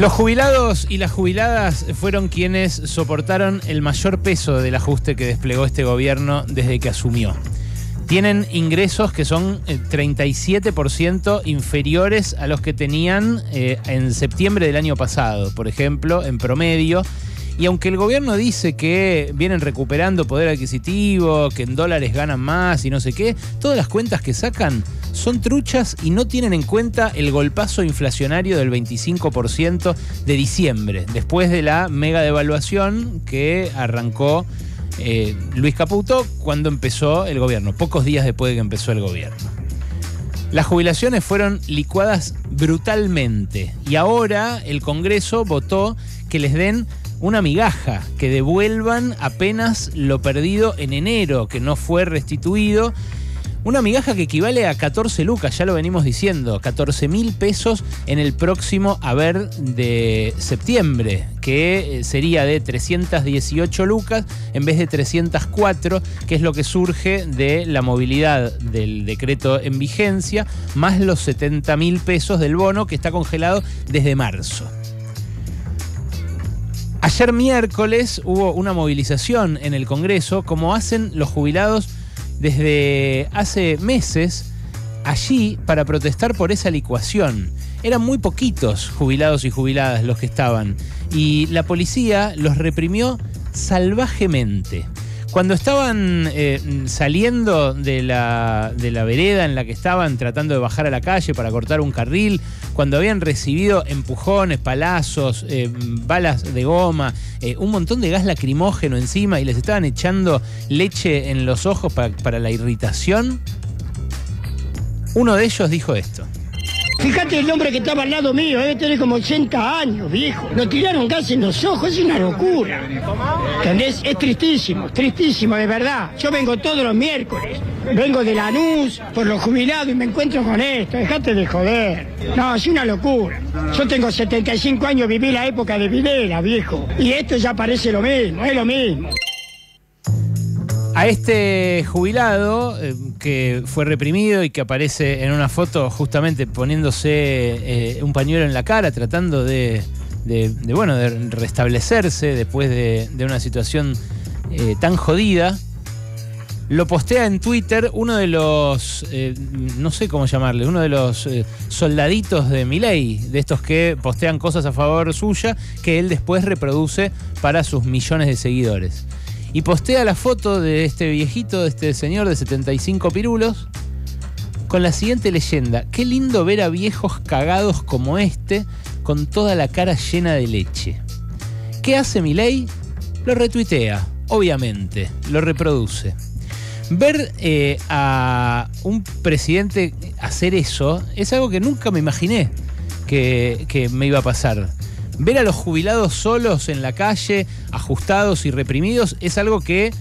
Los jubilados y las jubiladas fueron quienes soportaron el mayor peso del ajuste que desplegó este gobierno desde que asumió. Tienen ingresos que son 37% inferiores a los que tenían en septiembre del año pasado, por ejemplo, en promedio. Y aunque el gobierno dice que vienen recuperando poder adquisitivo, que en dólares ganan más y no sé qué, todas las cuentas que sacan son truchas y no tienen en cuenta el golpazo inflacionario del 25% de diciembre, después de la mega devaluación que arrancó Luis Caputo cuando empezó el gobierno, pocos días después de que empezó el gobierno. Las jubilaciones fueron licuadas brutalmente y ahora el Congreso votó que les den una migaja, que devuelvan apenas lo perdido en enero, que no fue restituido. Una migaja que equivale a 14 lucas, ya lo venimos diciendo, 14.000 pesos en el próximo haber de septiembre, que sería de 318 lucas en vez de 304, que es lo que surge de la movilidad del decreto en vigencia, más los 70.000 pesos del bono que está congelado desde marzo. Ayer miércoles hubo una movilización en el Congreso, como hacen los jubilados desde hace meses, allí para protestar por esa licuación. Eran muy poquitos jubilados y jubiladas los que estaban, y la policía los reprimió salvajemente. Cuando estaban saliendo de la vereda en la que estaban, tratando de bajar a la calle para cortar un carril, cuando habían recibido empujones, palazos, balas de goma, un montón de gas lacrimógeno encima y les estaban echando leche en los ojos para la irritación, uno de ellos dijo esto. Fíjate el hombre que estaba al lado mío, debe tener como 80 años, viejo. Lo tiraron gas en los ojos, es una locura. ¿Entendés? Es tristísimo, de verdad. Yo vengo todos los miércoles, vengo de Lanús por los jubilados y me encuentro con esto. Dejate de joder. No, es una locura. Yo tengo 75 años, viví la época de Videla, viejo. Y esto ya parece lo mismo, es lo mismo. A este jubilado que fue reprimido y que aparece en una foto justamente poniéndose un pañuelo en la cara, tratando de restablecerse después de una situación tan jodida, lo postea en Twitter uno de los, no sé cómo llamarle, uno de los soldaditos de Milei, de estos que postean cosas a favor suya que él después reproduce para sus millones de seguidores. Y postea la foto de este viejito, de este señor de 75 pirulos, con la siguiente leyenda: qué lindo ver a viejos cagados como este, con toda la cara llena de leche. ¿Qué hace Milei? Lo retuitea, obviamente, lo reproduce. Ver a un presidente hacer eso es algo que nunca me imaginé que me iba a pasar. Ver a los jubilados solos en la calle, ajustados y reprimidos, es algo que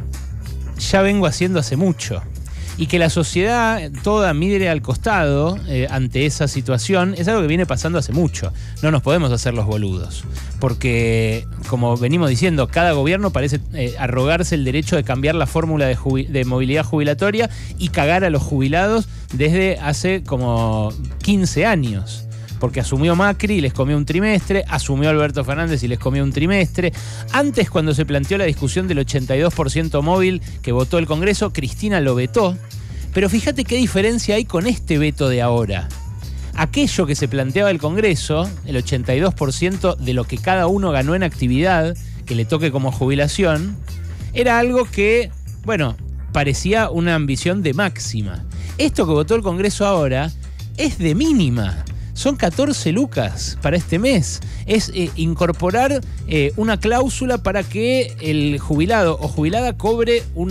ya vengo haciendo hace mucho. Y que la sociedad toda mire al costado ante esa situación es algo que viene pasando hace mucho. No nos podemos hacer los boludos. Porque, como venimos diciendo, cada gobierno parece arrogarse el derecho de cambiar la fórmula de movilidad jubilatoria y cagar a los jubilados desde hace como 15 años. Porque asumió Macri y les comió un trimestre, asumió Alberto Fernández y les comió un trimestre. Antes, cuando se planteó la discusión del 82% móvil que votó el Congreso, Cristina lo vetó. Pero fíjate qué diferencia hay con este veto de ahora. Aquello que se planteaba el Congreso, el 82% de lo que cada uno ganó en actividad, que le toque como jubilación, era algo que, bueno, parecía una ambición de máxima. Esto que votó el Congreso ahora es de mínima. Son 14 lucas para este mes. Es incorporar una cláusula para que el jubilado o jubilada cobre un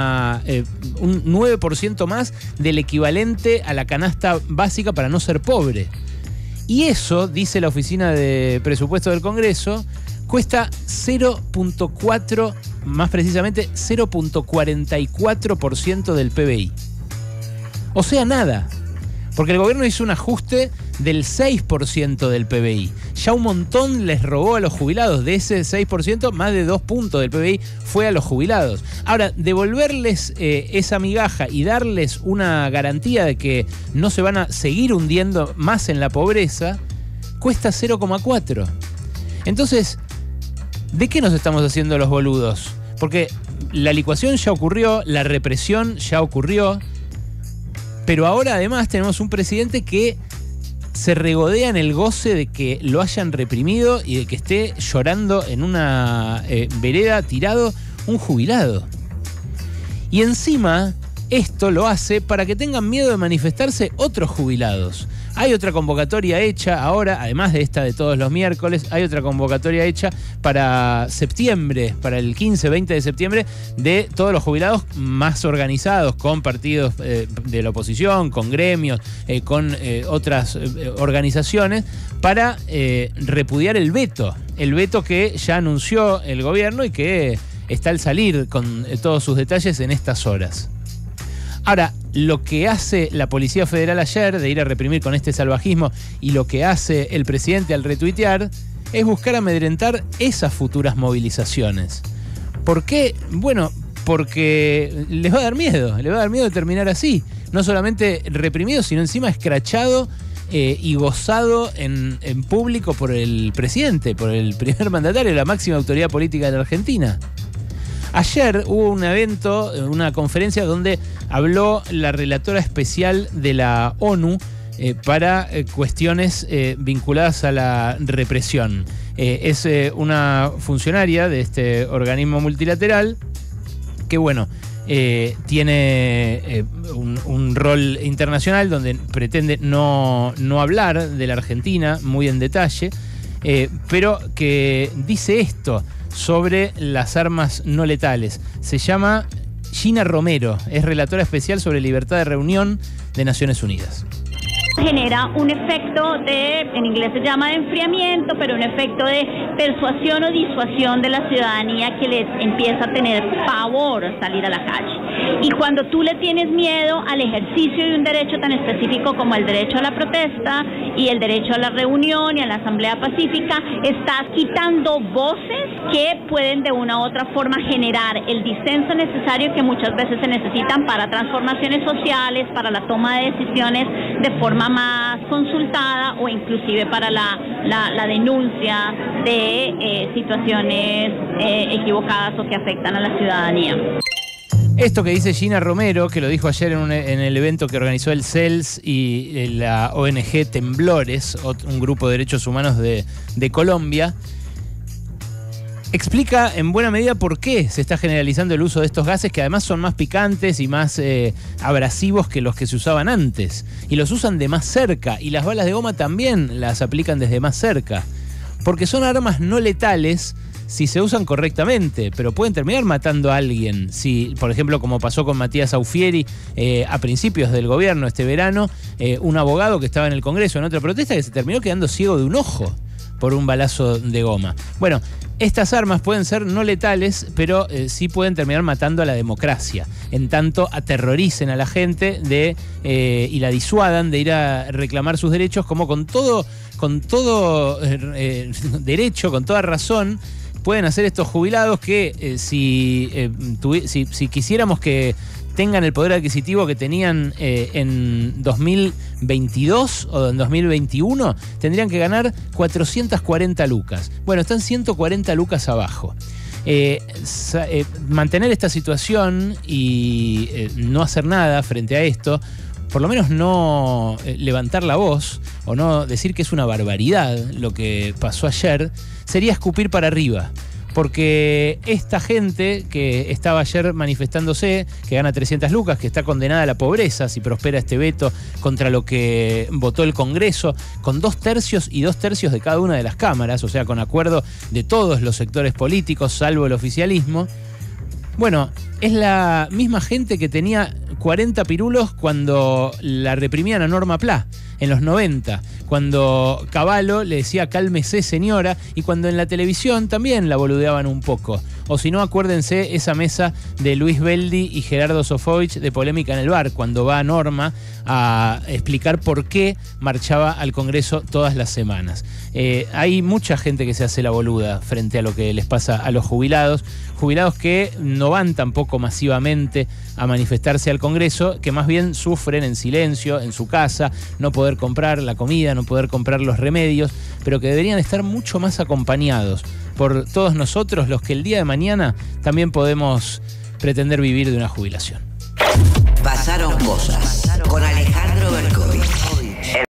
9% más del equivalente a la canasta básica para no ser pobre. Y eso, dice la Oficina de Presupuesto del Congreso, cuesta 0.4, más precisamente 0.44% del PBI. O sea, nada. Porque el gobierno hizo un ajuste del 6% del PBI. Ya un montón les robó a los jubilados. De ese 6%, más de 2 puntos del PBI fue a los jubilados. Ahora, devolverles esa migaja y darles una garantía de que no se van a seguir hundiendo más en la pobreza, cuesta 0,4. Entonces, ¿de qué nos estamos haciendo los boludos? Porque la licuación ya ocurrió, la represión ya ocurrió, pero ahora además tenemos un presidente que se regodea en el goce de que lo hayan reprimido y de que esté llorando en una vereda tirado un jubilado. Y encima, esto lo hace para que tengan miedo de manifestarse otros jubilados. Hay otra convocatoria hecha ahora, además de esta de todos los miércoles, hay otra convocatoria hecha para septiembre, para el 15-20 de septiembre, de todos los jubilados más organizados, con partidos de la oposición, con gremios, con otras organizaciones, para repudiar el veto que ya anunció el gobierno y que está al salir con todos sus detalles en estas horas. Ahora, lo que hace la Policía Federal ayer de ir a reprimir con este salvajismo y lo que hace el presidente al retuitear es buscar amedrentar esas futuras movilizaciones. ¿Por qué? Bueno, porque les va a dar miedo de terminar así. No solamente reprimido, sino encima escrachado y gozado en público por el presidente, por el primer mandatario, la máxima autoridad política de la Argentina. Ayer hubo un evento, una conferencia donde habló la relatora especial de la ONU para cuestiones vinculadas a la represión. Es una funcionaria de este organismo multilateral que, bueno, tiene un rol internacional donde pretende no hablar de la Argentina muy en detalle, pero que dice esto sobre las armas no letales. Se llama Gina Romero, es relatora especial sobre libertad de reunión de Naciones Unidas. Genera un efecto de, en inglés se llama de enfriamiento, pero un efecto de persuasión o disuasión de la ciudadanía que les empieza a tener pavor a salir a la calle. Y cuando tú le tienes miedo al ejercicio de un derecho tan específico como el derecho a la protesta y el derecho a la reunión y a la asamblea pacífica, estás quitando voces que pueden de una u otra forma generar el disenso necesario que muchas veces se necesitan para transformaciones sociales, para la toma de decisiones de forma más consultada o inclusive para la denuncia de situaciones equivocadas o que afectan a la ciudadanía. Esto que dice Gina Romero, que lo dijo ayer en el evento que organizó el CELS y la ONG Temblores, un grupo de derechos humanos de Colombia, explica en buena medida por qué se está generalizando el uso de estos gases que además son más picantes y más abrasivos que los que se usaban antes. Y los usan de más cerca, y las balas de goma también las aplican desde más cerca. Porque son armas no letales si se usan correctamente, pero pueden terminar matando a alguien. Si, por ejemplo, como pasó con Matías Aufieri a principios del gobierno este verano, un abogado que estaba en el Congreso en otra protesta que se terminó quedando ciego de un ojo por un balazo de goma. Bueno, estas armas pueden ser no letales, pero sí pueden terminar matando a la democracia, en tanto aterroricen a la gente y la disuadan de ir a reclamar sus derechos, como con todo derecho, con toda razón, pueden hacer estos jubilados que si quisiéramos que tengan el poder adquisitivo que tenían en 2022 o en 2021, tendrían que ganar 440 lucas. Bueno, están 140 lucas abajo. Mantener esta situación y no hacer nada frente a esto, por lo menos no levantar la voz o no decir que es una barbaridad lo que pasó ayer, sería escupir para arriba. Porque esta gente que estaba ayer manifestándose, que gana 300 lucas, que está condenada a la pobreza si prospera este veto contra lo que votó el Congreso, con 2/3 y 2/3 de cada una de las cámaras, o sea, con acuerdo de todos los sectores políticos, salvo el oficialismo. Bueno, es la misma gente que tenía 40 pirulos cuando la reprimían a Norma Pla en los 90, cuando Cavallo le decía cálmese señora, y cuando en la televisión también la boludeaban un poco. O si no, acuérdense esa mesa de Luis Beldi y Gerardo Sofovich de Polémica en el Bar, cuando va Norma a explicar por qué marchaba al Congreso todas las semanas. Hay mucha gente que se hace la boluda frente a lo que les pasa a los jubilados que no van tampoco poco masivamente a manifestarse al Congreso, que más bien sufren en silencio, en su casa, no poder comprar la comida, no poder comprar los remedios, pero que deberían estar mucho más acompañados por todos nosotros, los que el día de mañana también podemos pretender vivir de una jubilación. Pasaron cosas con Alejandro Berkovich.